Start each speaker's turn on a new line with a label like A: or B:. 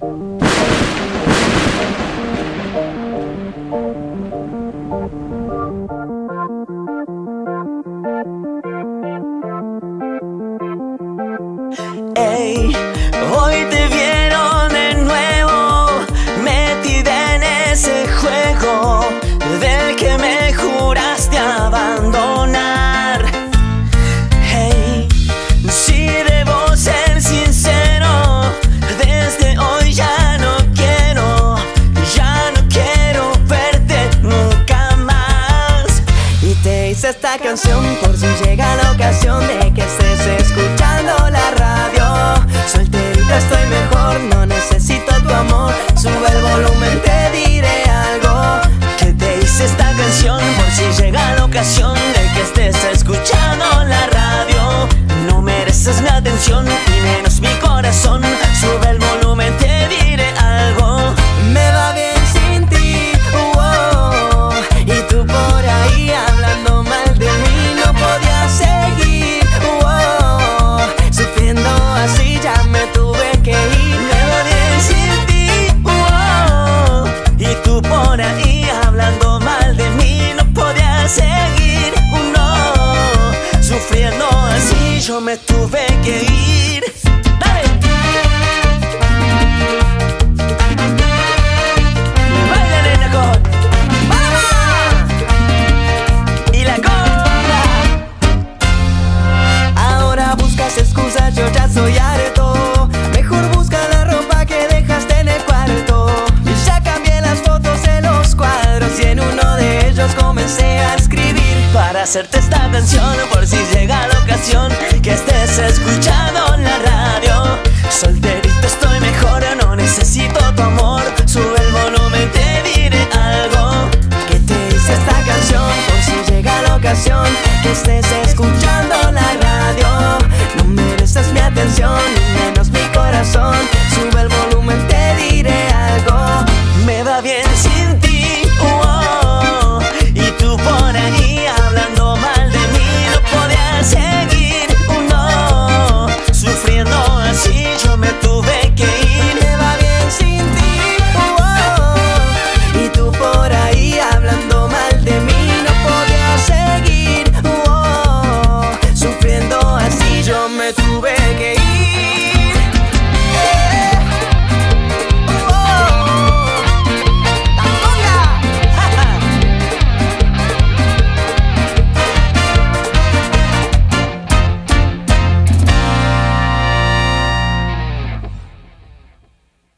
A: Ey, hoy te vieron de nuevo, metida en ese juego del que me juraste abandonar. Hey, si debo ser sincero, desde hoy ya no quiero verte nunca más. Y te hice esta canción por si llega la ocasión de que estés escuchando la radio. Solterita estoy mejor, no necesito tu amor. Sube el volumen, te diré algo. Que te hice esta canción por si llega la ocasión de que estés escuchando la radio. No mereces mi atención y menos mi corazón. Sube el volumen, te diré algo. Me va bien sin ti, y tú por ahí hablando mal de mí. No podía seguir, sufriendo así ya me tuve que ir. Me va bien sin ti, y tú por ahí hablando mal de mí. No podía seguir, sufriendo así yo me tuve que ir. ¡Dale! ¡Baila, nena, con ¡vamos! Y la cola. Ahora buscas excusas, yo ya soy harto. Mejor busca la ropa que dejaste en el cuarto. Ya cambié las fotos de los cuadros y en uno de ellos comencé a escribir para hacerte esta canción.